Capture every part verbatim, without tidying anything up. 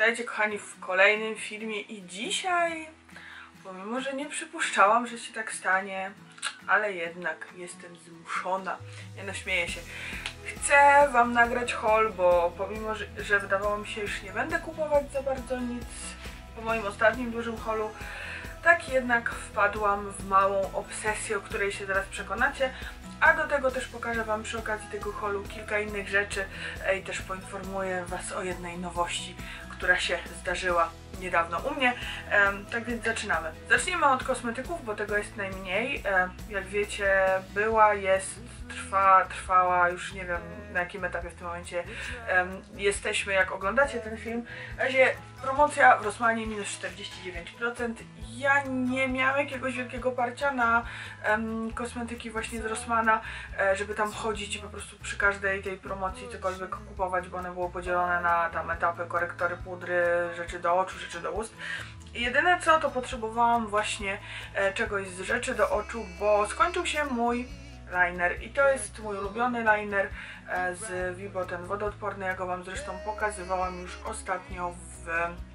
Witajcie kochani w kolejnym filmie i dzisiaj, pomimo że nie przypuszczałam, że się tak stanie, ale jednak jestem zmuszona, nie no śmieję się, chcę wam nagrać haul, bo pomimo, że, że wydawało mi się, już nie będę kupować za bardzo nic po moim ostatnim dużym haulu, tak jednak wpadłam w małą obsesję, o której się zaraz przekonacie. A do tego też pokażę wam przy okazji tego haulu kilka innych rzeczy i też poinformuję was o jednej nowości, która się zdarzyła niedawno u mnie. Tak więc zaczynamy. Zacznijmy od kosmetyków, bo tego jest najmniej. Jak wiecie, była, jest, trwa, trwała, już nie wiem na jakim etapie w tym momencie jesteśmy, jak oglądacie ten film. W razie promocja w Rossmanie minus czterdzieści dziewięć procent. Ja nie miałam jakiegoś wielkiego parcia na um, kosmetyki właśnie z Rossmana, e, żeby tam chodzić i po prostu przy każdej tej promocji cokolwiek kupować, bo one było podzielone na tam etapy, korektory, pudry, rzeczy do oczu, rzeczy do ust. I jedyne co, to potrzebowałam właśnie e, czegoś z rzeczy do oczu, bo skończył się mój liner i to jest mój ulubiony liner e, z Vibo, ten wodoodporny, ja go wam zresztą pokazywałam już ostatnio w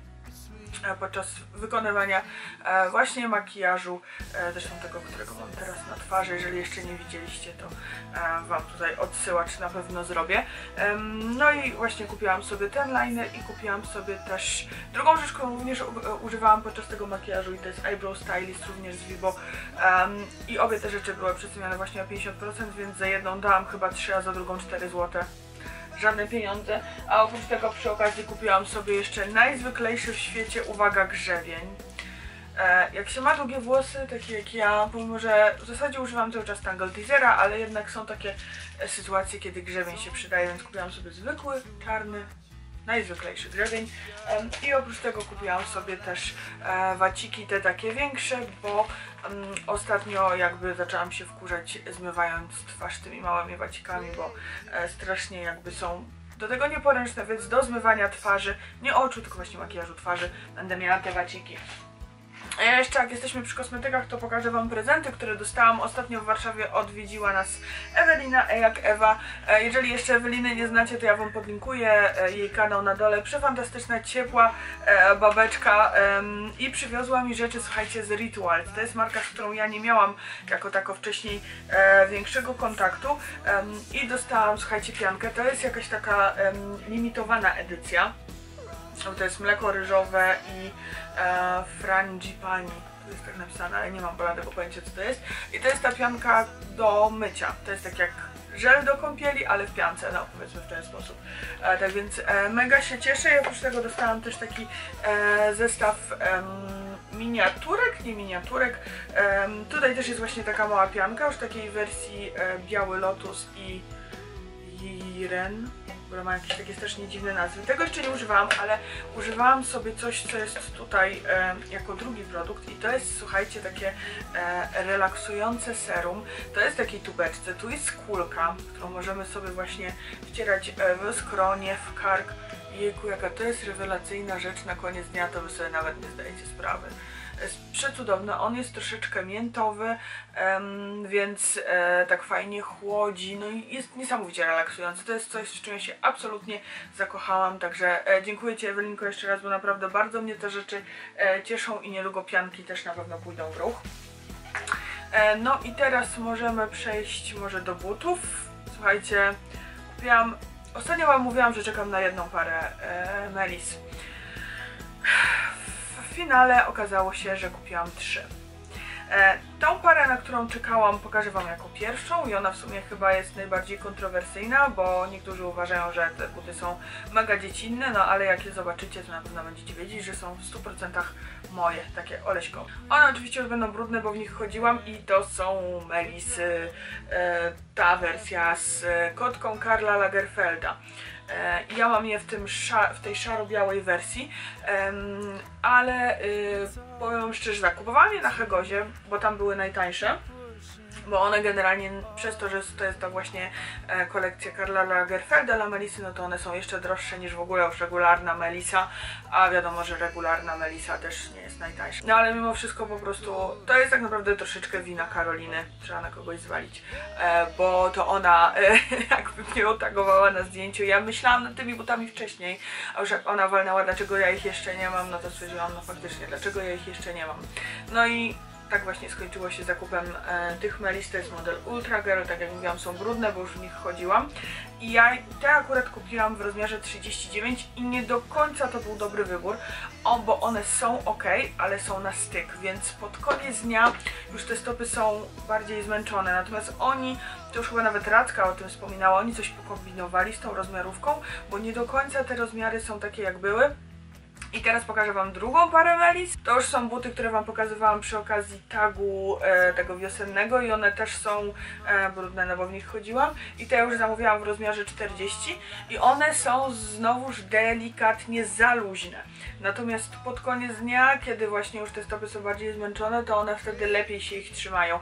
podczas wykonywania e, właśnie makijażu, e, zresztą tego, którego mam teraz na twarzy. Jeżeli jeszcze nie widzieliście, to e, wam tutaj odsyłacz na pewno zrobię. E, no i właśnie kupiłam sobie ten liner i kupiłam sobie też drugą rzecz, którą również u, używałam podczas tego makijażu, i to jest Eyebrow Stylist, również z Vibo. E, I obie te rzeczy były przecenione właśnie o pięćdziesiąt procent, więc za jedną dałam chyba trzy, a za drugą cztery złote. Żadne pieniądze, a oprócz tego przy okazji kupiłam sobie jeszcze najzwyklejszy w świecie, uwaga, grzebień. E, jak się ma długie włosy, takie jak ja, pomimo że w zasadzie używam cały czas Tangle Teasera, ale jednak są takie e, sytuacje, kiedy grzebień się przydaje, więc kupiłam sobie zwykły, czarny, najzwyklejszy grzebień. E, I oprócz tego kupiłam sobie też e, waciki, te takie większe, bo um, ostatnio jakby zaczęłam się wkurzać, zmywając twarz tymi małymi wacikami, bo e, strasznie jakby są do tego nieporęczne, więc do zmywania twarzy, nie oczu, tylko właśnie makijażu twarzy, będę miała te waciki. A ja jeszcze, jak jesteśmy przy kosmetykach, to pokażę wam prezenty, które dostałam. Ostatnio w Warszawie odwiedziła nas Ewelina, E jak Ewa. Jeżeli jeszcze Eweliny nie znacie, to ja wam podlinkuję jej kanał na dole. Przefantastyczna, ciepła babeczka i przywiozła mi rzeczy, słuchajcie, z Ritual. To jest marka, z którą ja nie miałam jako tako wcześniej większego kontaktu i dostałam, słuchajcie, piankę. To jest jakaś taka limitowana edycja. To jest mleko ryżowe i e, frangipani. To jest tak napisane, ale nie mam bladego pojęcia, co to jest. I to jest ta pianka do mycia. To jest tak jak żel do kąpieli, ale w piance, no powiedzmy w ten sposób. E, tak więc e, mega się cieszę. I oprócz tego dostałam też taki e, zestaw e, miniaturek, nie miniaturek. E, tutaj też jest właśnie taka mała pianka, już takiej wersji e, Biały Lotus i Jiren, która ma jakieś takie strasznie dziwne nazwy. Tego jeszcze nie używałam, ale używałam sobie coś, co jest tutaj e, jako drugi produkt, i to jest, słuchajcie, takie e, relaksujące serum. To jest w takiej tubeczce, tu jest kulka, którą możemy sobie właśnie wcierać e, w skronie, w kark. Jejku, jaka to jest rewelacyjna rzecz, na koniec dnia to wy sobie nawet nie zdajecie sprawy. Jest przecudowny, on jest troszeczkę miętowy, um, więc e, tak fajnie chłodzi, no i jest niesamowicie relaksujący. To jest coś, z czym ja się absolutnie zakochałam, także e, dziękuję ci, Ewelinko, jeszcze raz, bo naprawdę bardzo mnie te rzeczy e, cieszą i niedługo pianki też na pewno pójdą w ruch. E, no i teraz możemy przejść może do butów. Słuchajcie, kupiłam, ostatnio wam mówiłam, że czekam na jedną parę e, Melis. W finale okazało się, że kupiłam trzy. E, tą parę, na którą czekałam, pokażę wam jako pierwszą i ona w sumie chyba jest najbardziej kontrowersyjna, bo niektórzy uważają, że te buty są mega dziecinne, no ale jak je zobaczycie, to na pewno będziecie wiedzieć, że są w stu procentach moje, takie oleśko. One oczywiście już będą brudne, bo w nich chodziłam, i to są Melisy, e, ta wersja z kotką Karla Lagerfelda. Ja mam je w, tym w tej szaro-białej wersji, um, ale y, powiem szczerze, tak, kupowałam je na Hegozie, bo tam były najtańsze. bo one generalnie przez to, że to jest ta właśnie e, kolekcja Karla Lagerfelda dla Melisy, no to one są jeszcze droższe niż w ogóle już regularna Melisa, a wiadomo, że regularna Melisa też nie jest najtańsza. No ale mimo wszystko po prostu to jest tak naprawdę troszeczkę wina Karoliny, trzeba na kogoś zwalić, e, bo to ona e, jakby mnie otagowała na zdjęciu. Ja myślałam nad tymi butami wcześniej, a już jak ona walnęła, dlaczego ja ich jeszcze nie mam, no to stwierdziłam, no faktycznie, dlaczego ja ich jeszcze nie mam. No i tak właśnie skończyło się zakupem e, tych Melis, to jest model Ultra Girl, tak jak mówiłam, są brudne, bo już w nich chodziłam. I ja te akurat kupiłam w rozmiarze trzydzieści dziewięć i nie do końca to był dobry wybór, o, bo one są ok, ale są na styk, więc pod koniec dnia już te stopy są bardziej zmęczone, natomiast oni, to już chyba nawet Radka o tym wspominała, oni coś pokombinowali z tą rozmiarówką, bo nie do końca te rozmiary są takie jak były. I teraz pokażę wam drugą parę Melis. To już są buty, które wam pokazywałam przy okazji tagu e, tego wiosennego i one też są e, brudne, no bo w nich chodziłam. I te już zamówiłam w rozmiarze czterdzieści i one są znowuż delikatnie za luźne. Natomiast pod koniec dnia, kiedy właśnie już te stopy są bardziej zmęczone, to one wtedy lepiej się ich trzymają.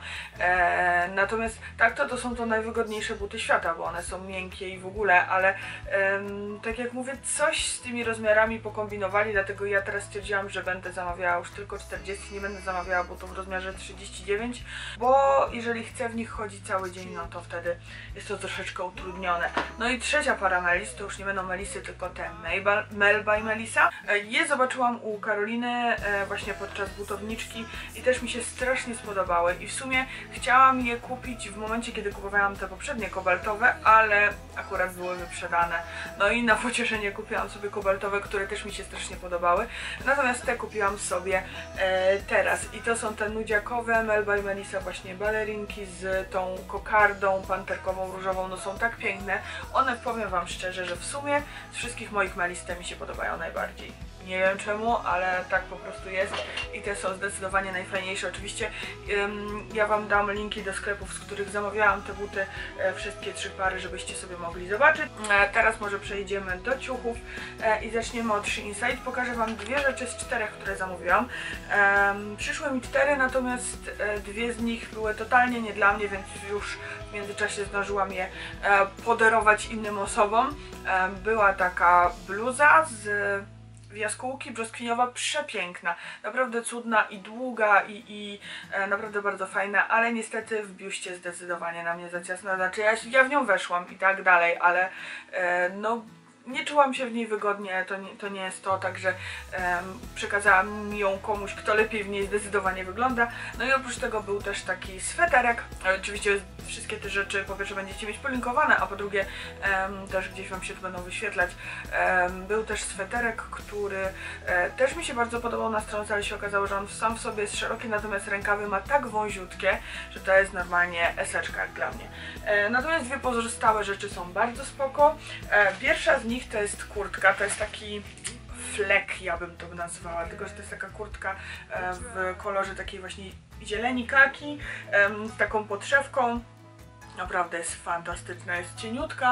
E, natomiast tak to to są to najwygodniejsze buty świata, bo one są miękkie i w ogóle, ale e, tak jak mówię, coś z tymi rozmiarami pokombinowali, dlatego ja teraz stwierdziłam, że będę zamawiała już tylko czterdzieści, nie będę zamawiała butów w rozmiarze trzydzieści dziewięć, bo jeżeli chcę w nich chodzić cały dzień, no to wtedy jest to troszeczkę utrudnione. No i trzecia para Melis, to już nie będą Melisy, tylko te Mel by Melisa. Je zobaczyłam u Karoliny właśnie podczas butowniczki i też mi się strasznie spodobały i w sumie chciałam je kupić w momencie, kiedy kupowałam te poprzednie kobaltowe, ale akurat były wyprzedane. No i na pocieszenie kupiłam sobie kobaltowe, które też mi się strasznie podobały, natomiast te kupiłam sobie e, teraz i to są te nudziakowe Mel by Melisa, właśnie balerinki z tą kokardą panterkową, różową, no są tak piękne. One, powiem wam szczerze, że w sumie z wszystkich moich Melis te mi się podobają najbardziej. Nie wiem czemu, ale tak po prostu jest i te są zdecydowanie najfajniejsze. Oczywiście ym, ja wam dam linki do sklepów, z których zamawiałam te buty, e, wszystkie trzy pary, żebyście sobie mogli zobaczyć. E, teraz może przejdziemy do ciuchów e, i zaczniemy od SheInside. Pokażę wam dwie rzeczy z czterech, które zamówiłam. E, przyszły mi cztery, natomiast e, dwie z nich były totalnie nie dla mnie, więc już w międzyczasie zdążyłam je e, podarować innym osobom. E, była taka bluza z jaskółki brzoskwiniowa, przepiękna, naprawdę cudna i długa i, i e, naprawdę bardzo fajna, ale niestety w biuście zdecydowanie na mnie za ciasno, znaczy ja, ja w nią weszłam i tak dalej, ale e, no nie czułam się w niej wygodnie, to nie, to nie jest to, także um, przekazałam ją komuś, kto lepiej w niej zdecydowanie wygląda. No i oprócz tego był też taki sweterek. Oczywiście wszystkie te rzeczy po pierwsze będziecie mieć polinkowane, a po drugie um, też gdzieś wam się tu będą wyświetlać. Um, był też sweterek, który e, też mi się bardzo podobał na stronce, ale się okazało, że on sam w sobie jest szeroki, natomiast rękawy ma tak wąziutkie, że to jest normalnie eseczka jak dla mnie. E, natomiast dwie pozostałe rzeczy są bardzo spoko. E, pierwsza z nich to jest kurtka, to jest taki flek, ja bym to nazwała, tylko że to jest taka kurtka e, w kolorze takiej właśnie zieleni kaki, e, z taką podszewką. Naprawdę jest fantastyczna, jest cieniutka,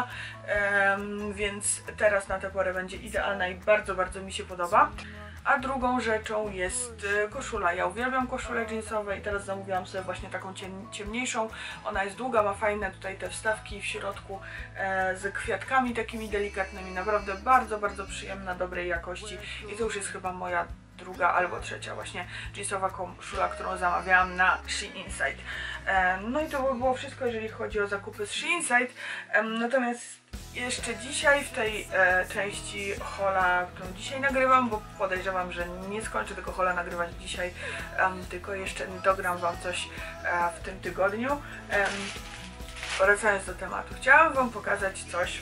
e, więc teraz na tę porę będzie idealna i bardzo, bardzo mi się podoba. A drugą rzeczą jest koszula. Ja uwielbiam koszule jeansowe i teraz zamówiłam sobie właśnie taką ciem ciemniejszą. Ona jest długa, ma fajne tutaj te wstawki w środku e, z kwiatkami takimi delikatnymi. Naprawdę bardzo, bardzo przyjemna, dobrej jakości. I to już jest chyba moja druga albo trzecia właśnie jeansowa koszula, którą zamawiałam na SheInside. E, no i to by było wszystko, jeżeli chodzi o zakupy z SheInside. E, natomiast jeszcze dzisiaj w tej e, części haula, którą dzisiaj nagrywam, bo podejrzewam, że nie skończę tego haula nagrywać dzisiaj, um, tylko jeszcze dogram wam coś e, w tym tygodniu. Um, wracając do tematu, chciałam wam pokazać coś,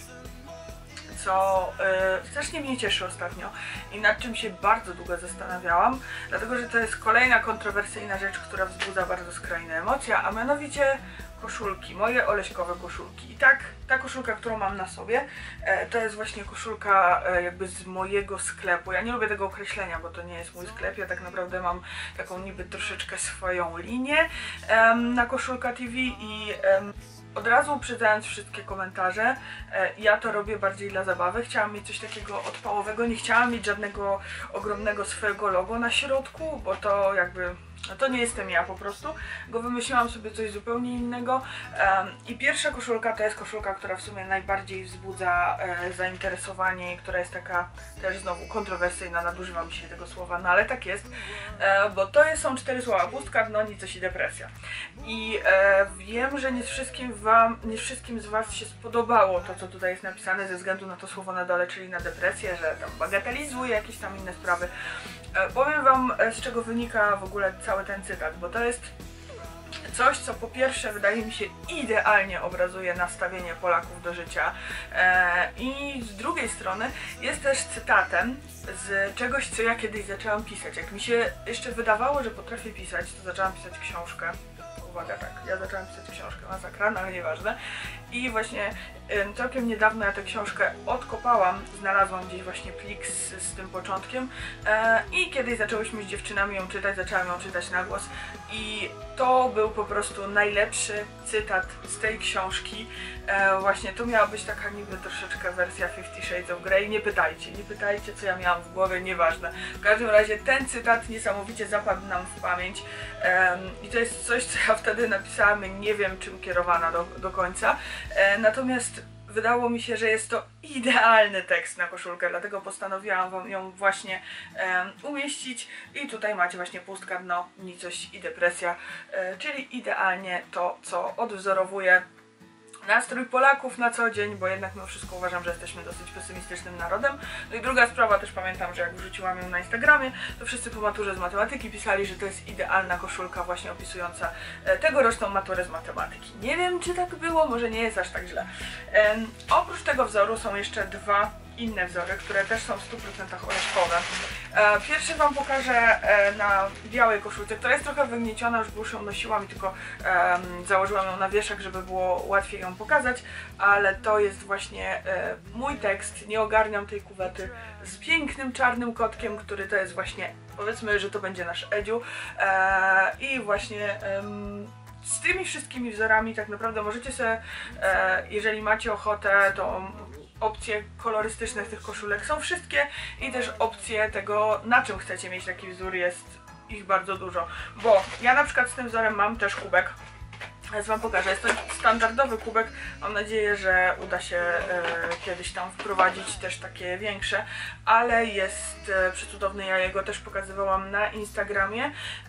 co y, strasznie mnie cieszy ostatnio i nad czym się bardzo długo zastanawiałam, dlatego że to jest kolejna kontrowersyjna rzecz, która wzbudza bardzo skrajne emocje, a mianowicie koszulki, moje oleśkowe koszulki. I tak, ta koszulka, którą mam na sobie, e, to jest właśnie koszulka e, jakby z mojego sklepu. Ja nie lubię tego określenia, bo to nie jest mój sklep, ja tak naprawdę mam taką niby troszeczkę swoją linię e, na Koszulka T V i e, od razu uprzedzając wszystkie komentarze, e, ja to robię bardziej dla zabawy. Chciałam mieć coś takiego odpałowego, nie chciałam mieć żadnego ogromnego swojego logo na środku, bo to jakby No to nie jestem ja po prostu, bo wymyśliłam sobie coś zupełnie innego um, i pierwsza koszulka to jest koszulka, która w sumie najbardziej wzbudza e, zainteresowanie i która jest taka też znowu kontrowersyjna, nadużywam dzisiaj tego słowa, no ale tak jest, e, bo to jest, są cztery słowa: pustka, dno, nicość i depresja. I e, wiem, że nie wszystkim, wam, nie wszystkim z was się spodobało to, co tutaj jest napisane ze względu na to słowo na dole, czyli na depresję, że tam bagatelizuje jakieś tam inne sprawy. E, powiem wam, z czego wynika w ogóle cały ten cytat, bo to jest coś, co po pierwsze wydaje mi się idealnie obrazuje nastawienie Polaków do życia e, i z drugiej strony jest też cytatem z czegoś, co ja kiedyś zaczęłam pisać. Jak mi się jeszcze wydawało, że potrafię pisać, to zaczęłam pisać książkę. Uwaga, tak, ja zaczęłam pisać książkę, masakra, no ale nieważne. I właśnie y, całkiem niedawno ja tę książkę odkopałam, znalazłam gdzieś właśnie plik z, z tym początkiem e, i kiedyś zaczęłyśmy z dziewczynami ją czytać, zaczęłam ją czytać na głos i to był po prostu najlepszy cytat z tej książki. E, właśnie to miała być taka niby troszeczkę wersja Fifty Shades of Grey. Nie pytajcie, nie pytajcie, co ja miałam w głowie, nieważne. W każdym razie ten cytat niesamowicie zapadł nam w pamięć e, i to jest coś, co ja wtedy napisałam, nie wiem czym kierowana do, do końca, e, natomiast wydało mi się, że jest to idealny tekst na koszulkę, dlatego postanowiłam wam ją właśnie e, umieścić i tutaj macie właśnie pustka, dno, nicość i depresja, e, czyli idealnie to, co odwzorowuje nastrój Polaków na co dzień, bo jednak mimo wszystko uważam, że jesteśmy dosyć pesymistycznym narodem. No i druga sprawa, też pamiętam, że jak wrzuciłam ją na Instagramie, to wszyscy po maturze z matematyki pisali, że to jest idealna koszulka właśnie opisująca tegoroczną maturę z matematyki. Nie wiem, czy tak było, może nie jest aż tak źle. Um, oprócz tego wzoru są jeszcze dwa inne wzory, które też są w stu procentach oreszkowe. E, pierwszy wam pokażę e, na białej koszulce, która jest trochę wygnieciona, już, już ją nosiłam i tylko e, założyłam ją na wieszak, żeby było łatwiej ją pokazać, ale to jest właśnie e, mój tekst, nie ogarniam tej kuwety, z pięknym czarnym kotkiem, który to jest właśnie, powiedzmy, że to będzie nasz Edziu e, i właśnie e, z tymi wszystkimi wzorami tak naprawdę możecie sobie, e, jeżeli macie ochotę, to opcje kolorystyczne tych koszulek są wszystkie i też opcje tego, na czym chcecie mieć taki wzór, jest ich bardzo dużo, bo ja na przykład z tym wzorem mam też kubek. Teraz wam pokażę, jest to standardowy kubek, mam nadzieję, że uda się e, kiedyś tam wprowadzić też takie większe, ale jest e, przecudowny, ja jego też pokazywałam na Instagramie.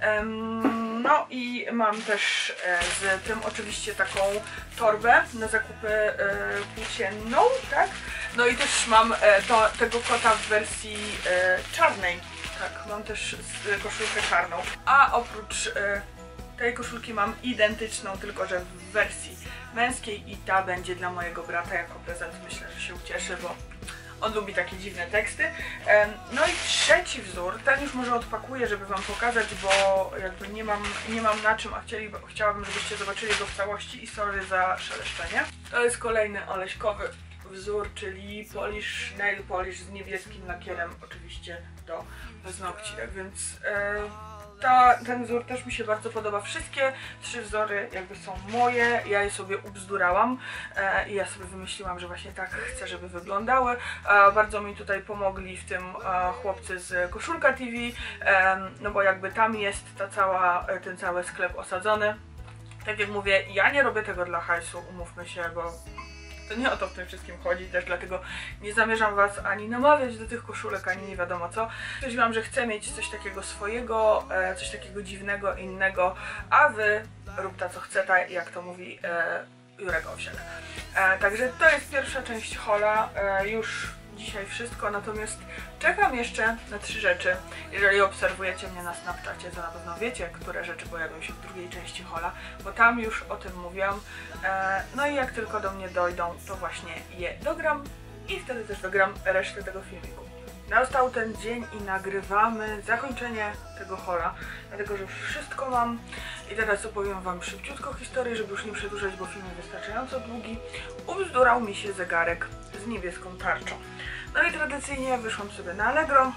Ehm, no i mam też e, z tym oczywiście taką torbę na zakupy e, płócienną, tak? No i też mam e, to, tego kota w wersji e, czarnej, tak, mam też koszulkę czarną, a oprócz e, tej koszulki mam identyczną, tylko że w wersji męskiej i ta będzie dla mojego brata jako prezent. Myślę, że się ucieszy, bo on lubi takie dziwne teksty. No i trzeci wzór, ten już może odpakuję, żeby wam pokazać, bo jakby nie mam, nie mam na czym, a chcieli, chciałabym, żebyście zobaczyli go w całości i sorry za szeleszczenie. To jest kolejny oleśkowy wzór, czyli polish, nail polish z niebieskim lakierem oczywiście do paznokci, tak więc e, ta, ten wzór też mi się bardzo podoba. Wszystkie trzy wzory jakby są moje, ja je sobie ubzdurałam e, i ja sobie wymyśliłam, że właśnie tak chcę, żeby wyglądały. E, bardzo mi tutaj pomogli w tym e, chłopcy z Koszulka T V, e, no bo jakby tam jest ta cała, ten cały sklep osadzony. Tak jak mówię, ja nie robię tego dla hajsu, umówmy się, bo to nie o to w tym wszystkim chodzi, też dlatego nie zamierzam was ani namawiać do tych koszulek, ani nie wiadomo co. Stwierdziłam, że chcę mieć coś takiego swojego, e, coś takiego dziwnego, innego, a wy rób ta co chce, ta, jak to mówi e, Jurek Owsiak. E, także to jest pierwsza część haula, e, już dzisiaj wszystko, natomiast czekam jeszcze na trzy rzeczy. Jeżeli obserwujecie mnie na Snapchacie, to na pewno wiecie, które rzeczy pojawią się w drugiej części haula, bo tam już o tym mówiłam. E, no i jak tylko do mnie dojdą, to właśnie je dogram i wtedy też dogram resztę tego filmiku. Nastał ten dzień i nagrywamy zakończenie tego haula, dlatego że już wszystko mam i teraz opowiem wam szybciutko historię, żeby już nie przedłużać, bo film jest wystarczająco długi. Ubzdurał mi się zegarek z niebieską tarczą. No i tradycyjnie wyszłam sobie na Allegro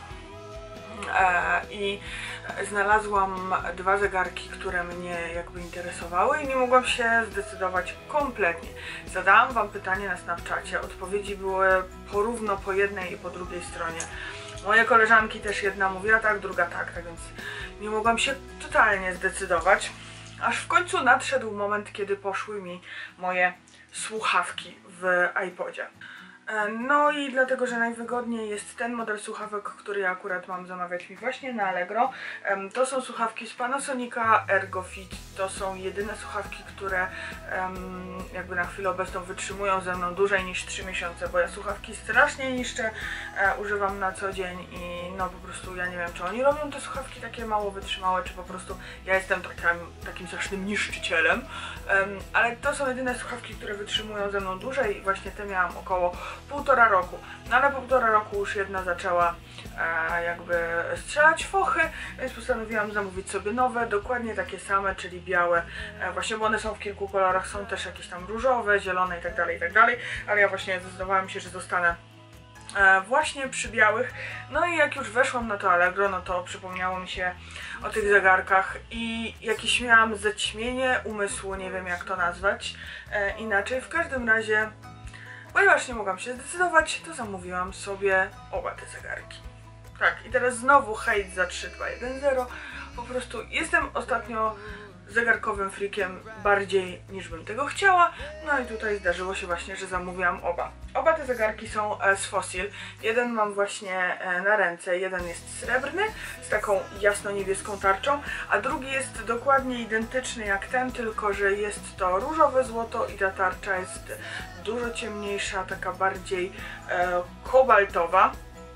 e, i znalazłam dwa zegarki, które mnie jakby interesowały i nie mogłam się zdecydować kompletnie. Zadałam wam pytanie na Snapchacie, odpowiedzi były porówno po jednej i po drugiej stronie. Moje koleżanki też jedna mówiła tak, druga tak, tak więc nie mogłam się totalnie zdecydować, aż w końcu nadszedł moment, kiedy poszły mi moje słuchawki w iPodzie. No i dlatego, że najwygodniej jest ten model słuchawek, który ja akurat mam zamawiać mi właśnie na Allegro. To są słuchawki z Panasonica Ergofit. To są jedyne słuchawki, które um, jakby na chwilę obecną wytrzymują ze mną dłużej niż trzy miesiące, bo ja słuchawki strasznie niszczę, e, używam na co dzień i no po prostu ja nie wiem, czy oni robią te słuchawki takie mało wytrzymałe, czy po prostu ja jestem takim, takim strasznym niszczycielem, um, ale to są jedyne słuchawki, które wytrzymują ze mną dłużej i właśnie te miałam około półtora roku. No ale po półtora roku już jedna zaczęła e, jakby strzelać fochy, więc postanowiłam zamówić sobie nowe, dokładnie takie same, czyli białe, e, właśnie, bo one są w kilku kolorach, są też jakieś tam różowe, zielone i tak dalej, i tak dalej, ale ja właśnie zdecydowałam się, że zostanę e, właśnie przy białych. No i jak już weszłam na to Allegro, no to przypomniało mi się o tych zegarkach i jakieś miałam zaćmienie umysłu, nie wiem jak to nazwać e, inaczej, w każdym razie ponieważ nie mogłam się zdecydować, to zamówiłam sobie oba te zegarki. Tak, i teraz znowu hejt za trzy dwa jeden zero. Po prostu jestem ostatnio zegarkowym freakiem bardziej niż bym tego chciała. No i tutaj zdarzyło się właśnie, że zamówiłam oba. Oba te zegarki są z Fossil. Jeden mam właśnie na ręce, jeden jest srebrny z taką jasno-niebieską tarczą, a drugi jest dokładnie identyczny jak ten, tylko że jest to różowe złoto i ta tarcza jest dużo ciemniejsza, taka bardziej e, kobaltowa.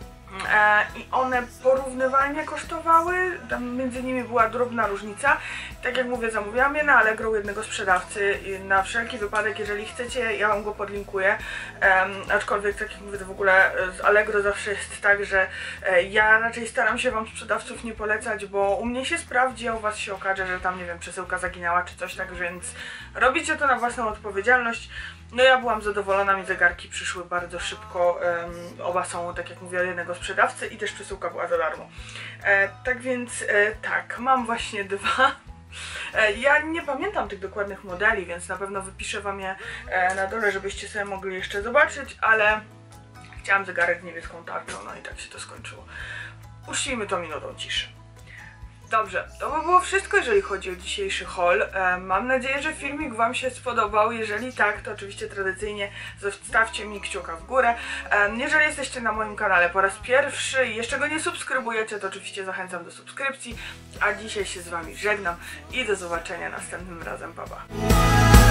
E, I one porównywalnie kosztowały, tam między nimi była drobna różnica. Tak jak mówię, zamówiłam je na Allegro u jednego sprzedawcy i na wszelki wypadek, jeżeli chcecie, ja wam go podlinkuję. E, aczkolwiek, tak jak mówię, to w ogóle z Allegro zawsze jest tak, że e, ja raczej staram się wam sprzedawców nie polecać, bo u mnie się sprawdzi, a u was się okaże, że tam, nie wiem, przesyłka zaginęła czy coś, tak więc robicie to na własną odpowiedzialność. No ja byłam zadowolona, mi zegarki przyszły bardzo szybko, um, oba są, tak jak mówię, od jednego sprzedawcy i też przesyłka była za darmo. E, tak więc e, tak, mam właśnie dwa. E, ja nie pamiętam tych dokładnych modeli, więc na pewno wypiszę wam je e, na dole, żebyście sobie mogli jeszcze zobaczyć, ale chciałam zegarek z niebieską tarczą, no i tak się to skończyło. Uczcijmy to minutą ciszy. Dobrze, to by było wszystko, jeżeli chodzi o dzisiejszy haul. E, mam nadzieję, że filmik wam się spodobał. Jeżeli tak, to oczywiście tradycyjnie zostawcie mi kciuka w górę. E, jeżeli jesteście na moim kanale po raz pierwszy i jeszcze go nie subskrybujecie, to oczywiście zachęcam do subskrypcji. A dzisiaj się z wami żegnam i do zobaczenia następnym razem. Pa, pa.